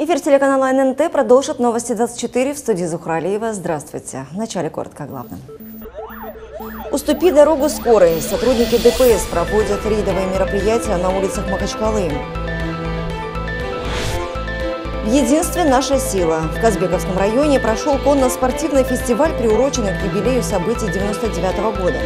Эфир телеканала ННТ продолжит новости 24 в студии Зухралиева. Здравствуйте. В начале коротко о главном. «Уступи дорогу скорой». Сотрудники ДПС проводят рейдовые мероприятия на улицах Махачкалы. В единстве наша сила. В Казбековском районе прошел конно-спортивный фестиваль, приуроченный к юбилею событий 1999 года.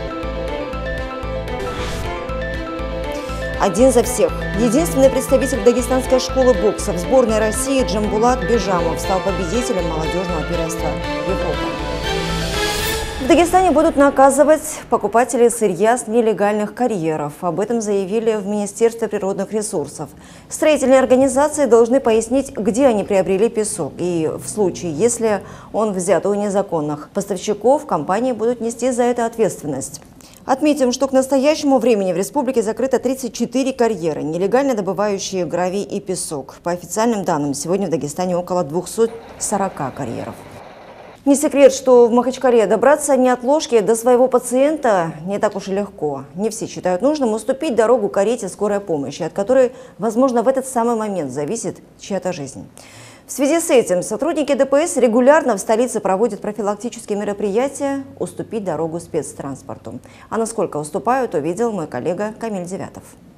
Один за всех. Единственный представитель дагестанской школы бокса в сборной России Джамбулат Бежамов стал победителем молодежного первенства Европы. В Дагестане будут наказывать покупателей сырья с нелегальных карьеров. Об этом заявили в Министерстве природных ресурсов. Строительные организации должны пояснить, где они приобрели песок. И в случае, если он взят у незаконных поставщиков, компании будут нести за это ответственность. Отметим, что к настоящему времени в республике закрыто 34 карьеры, нелегально добывающие гравий и песок. По официальным данным, сегодня в Дагестане около 240 карьеров. Не секрет, что в Махачкале добраться не от ложки до своего пациента не так уж и легко. Не все считают нужным уступить дорогу карете скорой помощи, от которой, возможно, в этот самый момент зависит чья-то жизнь. В связи с этим сотрудники ДПС регулярно в столице проводят профилактические мероприятия «Уступить дорогу спецтранспорту». А насколько уступают, увидел мой коллега Камиль Девятов.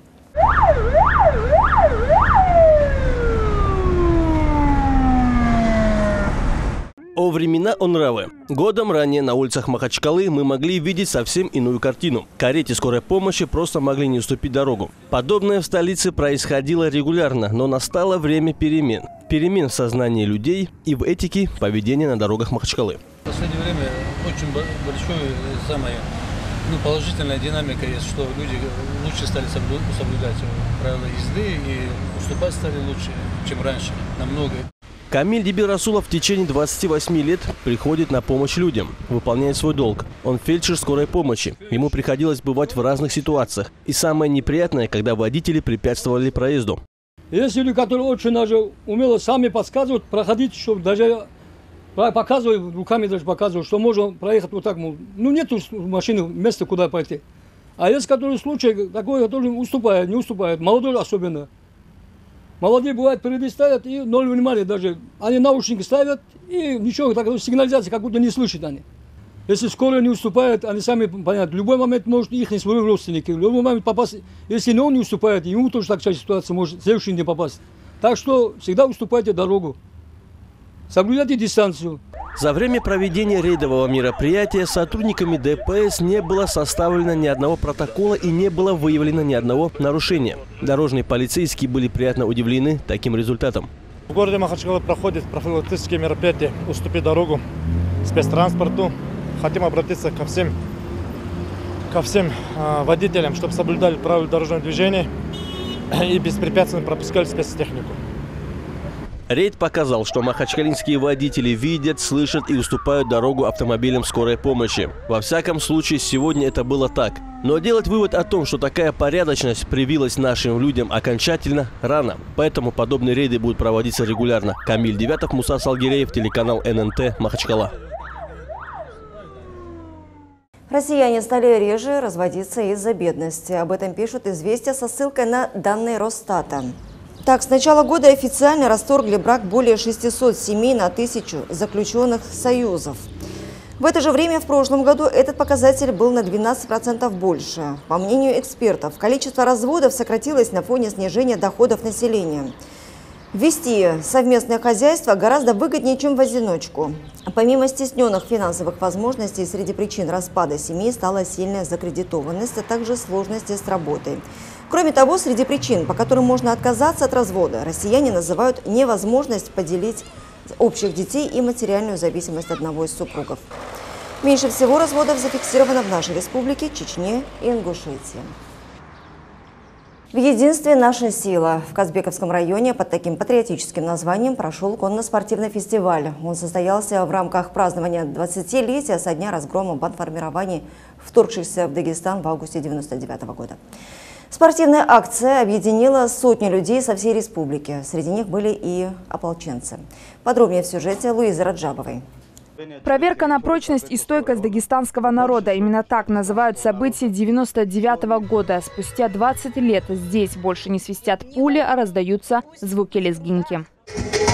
О времена о нравы. Годом ранее на улицах Махачкалы мы могли видеть совсем иную картину. Карете скорой помощи просто могли не уступить дорогу. Подобное в столице происходило регулярно, но настало время перемен. Перемен в сознании людей и в этике поведения на дорогах Махачкалы. В последнее время очень большая положительная динамика есть, что люди лучше стали соблюдать правила езды и уступать стали лучше, чем раньше, намного. Камиль Дибирасулов в течение 28 лет приходит на помощь людям, выполняет свой долг. Он фельдшер скорой помощи. Ему приходилось бывать в разных ситуациях. И самое неприятное, когда водители препятствовали проезду. Есть люди, которые очень даже умело сами подсказывают, проходить, чтобы даже показывают, руками даже показывают, что можно проехать вот так. Нету машины, места, куда пойти. А есть, которые случаи, такой, который уступает, не уступает, молодой особенно. Молодые, бывает, впереди ставят и ноль внимания даже. Они наушники ставят и ничего, так, сигнализация как будто не слышат они. Если скоро не уступает, они сами понятно. В любой момент может их не свой родственники, в любой момент попасть. Если он не уступает, ему тоже такая ситуация может в следующий день попасть. Так что всегда уступайте дорогу. Соблюдайте дистанцию. За время проведения рейдового мероприятия сотрудниками ДПС не было составлено ни одного протокола и не было выявлено ни одного нарушения. Дорожные полицейские были приятно удивлены таким результатом. В городе Махачкала проходят профилактические мероприятия «Уступи дорогу» спецтранспорту. Хотим обратиться ко всем водителям, чтобы соблюдали правила дорожного движения и беспрепятственно пропускали спецтехнику. Рейд показал, что махачкалинские водители видят, слышат и уступают дорогу автомобилям скорой помощи. Во всяком случае, сегодня это было так. Но делать вывод о том, что такая порядочность привилась нашим людям окончательно, рано. Поэтому подобные рейды будут проводиться регулярно. Камиль Девятов, Муса Салгиреев, телеканал ННТ, Махачкала. Россияне стали реже разводиться из-за бедности. Об этом пишут «Известия» со ссылкой на данные Росстата. Так, с начала года официально расторгли брак более 600 семей на 1000 заключенных союзов. В это же время в прошлом году этот показатель был на 12% больше. По мнению экспертов, количество разводов сократилось на фоне снижения доходов населения. Вести совместное хозяйство гораздо выгоднее, чем в одиночку. Помимо стесненных финансовых возможностей, среди причин распада семей стала сильная закредитованность, а также сложности с работой. Кроме того, среди причин, по которым можно отказаться от развода, россияне называют невозможность поделить общих детей и материальную зависимость одного из супругов. Меньше всего разводов зафиксировано в нашей республике, Чечне и Ингушетии. В единстве наша сила. В Казбековском районе под таким патриотическим названием прошел конно-спортивный фестиваль. Он состоялся в рамках празднования 20-летия со дня разгрома бандформирований, вторгшихся в Дагестан в августе 1999 года. Спортивная акция объединила сотни людей со всей республики. Среди них были и ополченцы. Подробнее в сюжете Луизы Раджабовой. Проверка на прочность и стойкость дагестанского народа. Именно так называют события 1999 года. Спустя 20 лет здесь больше не свистят пули, а раздаются звуки лезгинки.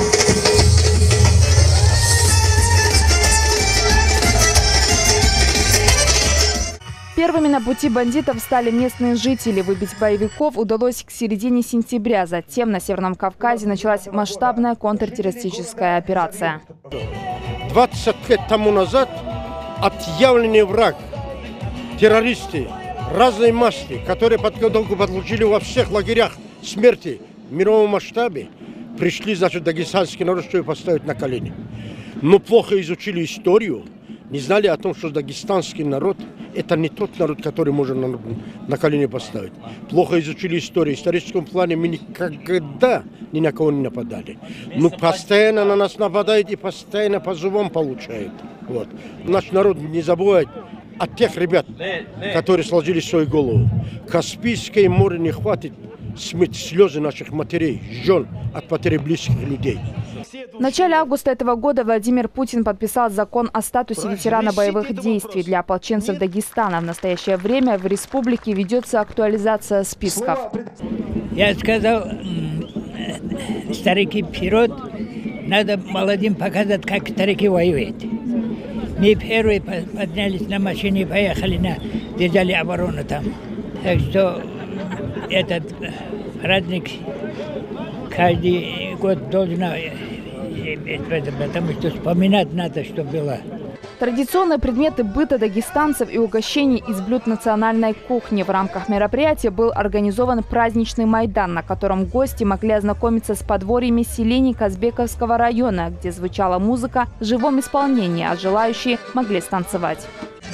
Первыми на пути бандитов стали местные жители. Выбить боевиков удалось к середине сентября. Затем на Северном Кавказе началась масштабная контртеррористическая операция. 20 лет тому назад отъявленный враг, террористы разной масти, которые подготовку получили во всех лагерях смерти в мировом масштабе, пришли, значит, дагестанский народ, чтобы поставить на колени. Но плохо изучили историю, не знали о том, что дагестанский народ – это не тот народ, который можно на колени поставить. Плохо изучили историю. В историческом плане мы никогда ни на кого не нападали. Но постоянно на нас нападает и постоянно по зубам получает. Вот. Наш народ не забывает от тех ребят, которые сложили свою голову. Каспийское море не хватит смыть слезы наших матерей, жен от потери близких людей. В начале августа этого года Владимир Путин подписал закон о статусе ветерана боевых действий для ополченцев Дагестана. В настоящее время в республике ведется актуализация списков. Я сказал, старики вперед, надо молодым показать, как старики воюют. Мы первые поднялись на машине и поехали, держали оборону там. Так что этот праздник каждый год должен, потому что вспоминать надо, что было. Традиционные предметы быта дагестанцев и угощений из блюд национальной кухни. В рамках мероприятия был организован праздничный майдан, на котором гости могли ознакомиться с подворьями селений Казбековского района, где звучала музыка в живом исполнении, а желающие могли станцевать.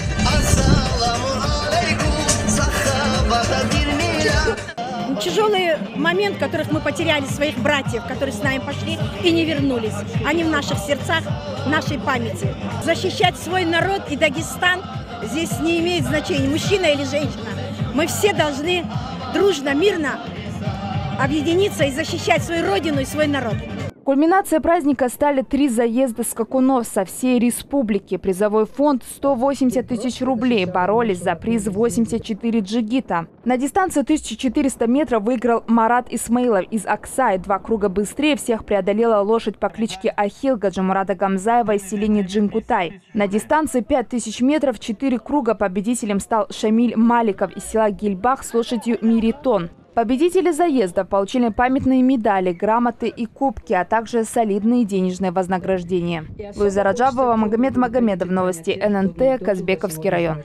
Тяжелый момент, в которых мы потеряли своих братьев, которые с нами пошли и не вернулись. Они в наших сердцах, в нашей памяти. Защищать свой народ и Дагестан здесь не имеет значения, мужчина или женщина. Мы все должны дружно, мирно объединиться и защищать свою родину и свой народ. Кульминацией праздника стали 3 заезда скакунов со всей республики. Призовой фонд 180 тысяч рублей. Боролись за приз 84 джигита. На дистанции 1400 метров выиграл Марат Исмаилов из Аксай. 2 круга быстрее всех преодолела лошадь по кличке Ахил Гаджимурада Гамзаева из селения Джингутай. На дистанции 5000 метров 4 круга победителем стал Шамиль Маликов из села Гильбах с лошадью Миритон. Победители заездов получили памятные медали, грамоты и кубки, а также солидные денежные вознаграждения. Луиза Раджабова, Магомед Магомедов, новости ННТ, Казбековский район.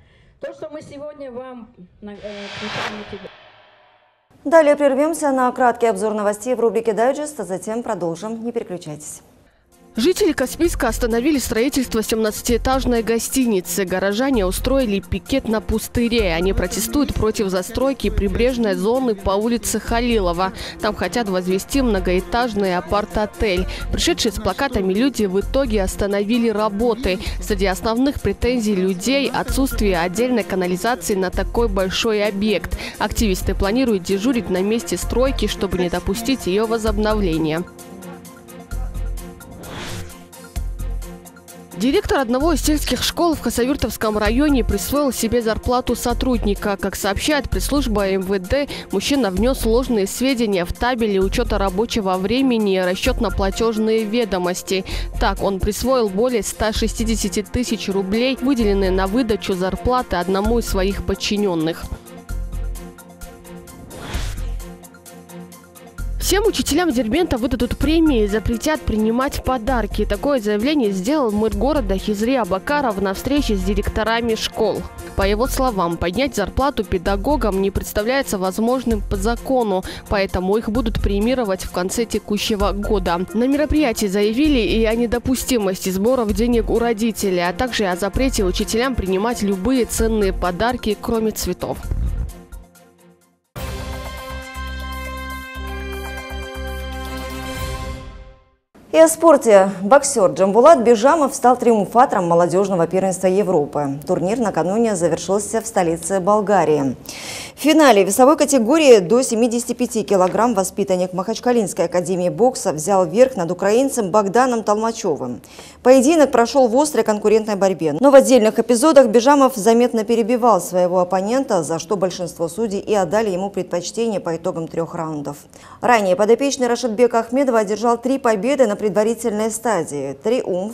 Далее прервемся на краткий обзор новостей в рубрике «Дайджест», а затем продолжим. Не переключайтесь. Жители Каспийска остановили строительство 17-этажной гостиницы. Горожане устроили пикет на пустыре. Они протестуют против застройки прибрежной зоны по улице Халилова. Там хотят возвести многоэтажный апарт-отель. Пришедшие с плакатами люди в итоге остановили работы. Среди основных претензий людей – отсутствие отдельной канализации на такой большой объект. Активисты планируют дежурить на месте стройки, чтобы не допустить ее возобновления. Директор одного из сельских школ в Хасавюртовском районе присвоил себе зарплату сотрудника. Как сообщает пресс-служба МВД, мужчина внес ложные сведения в табели учета рабочего времени и расчетно-платежные ведомости. Так, он присвоил более 160 тысяч рублей, выделенные на выдачу зарплаты одному из своих подчиненных. Всем учителям Дербента выдадут премии и запретят принимать подарки. Такое заявление сделал мэр города Хизри Абакаров на встрече с директорами школ. По его словам, поднять зарплату педагогам не представляется возможным по закону, поэтому их будут премировать в конце текущего года. На мероприятии заявили и о недопустимости сборов денег у родителей, а также о запрете учителям принимать любые ценные подарки, кроме цветов. И о спорте. Боксер Джамбулат Бижамов стал триумфатором молодежного первенства Европы. Турнир накануне завершился в столице Болгарии. В финале весовой категории до 75 килограмм воспитанник Махачкалинской академии бокса взял верх над украинцем Богданом Толмачевым. Поединок прошел в острой конкурентной борьбе. Но в отдельных эпизодах Бижамов заметно перебивал своего оппонента, за что большинство судей и отдали ему предпочтение по итогам 3 раундов. Ранее подопечный Рашидбека Ахмедова одержал 3 победы на предварительной стадии. Триумф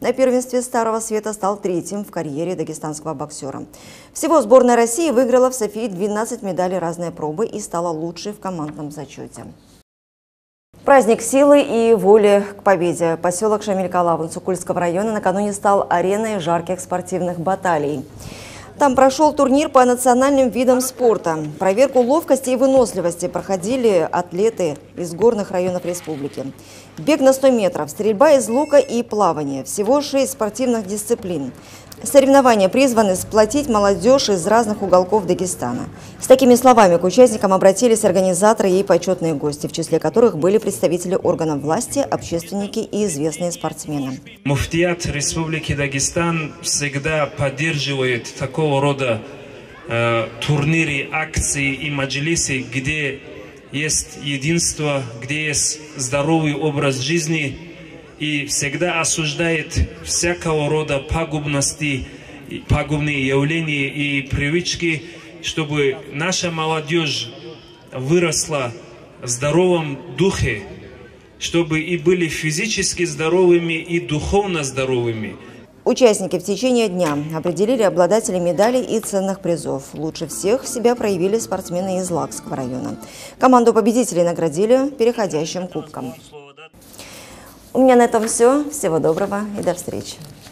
На первенстве Старого Света стал третьим в карьере дагестанского боксера. Всего сборная России выиграла в Софии 12 медалей разной пробы и стала лучшей в командном зачете. Праздник силы и воли к победе. Поселок Шамиль-Калаван Сокульского района накануне стал ареной жарких спортивных баталий. Там прошел турнир по национальным видам спорта. Проверку ловкости и выносливости проходили атлеты из горных районов республики. Бег на 100 метров, стрельба из лука и плавание. Всего 6 спортивных дисциплин. Соревнования призваны сплотить молодежь из разных уголков Дагестана. С такими словами к участникам обратились организаторы и почетные гости, в числе которых были представители органов власти, общественники и известные спортсмены. Муфтият Республики Дагестан всегда поддерживает такого рода турниры, акции и маджлисы, где есть единство, где есть здоровый образ жизни, и всегда осуждает всякого рода пагубности, пагубные явления и привычки, чтобы наша молодежь выросла в здоровом духе, чтобы и были физически здоровыми, и духовно здоровыми. Участники в течение дня определили обладателей медалей и ценных призов. Лучше всех себя проявили спортсмены из Лакского района. Команду победителей наградили переходящим кубком. У меня на этом все. Всего доброго и до встречи.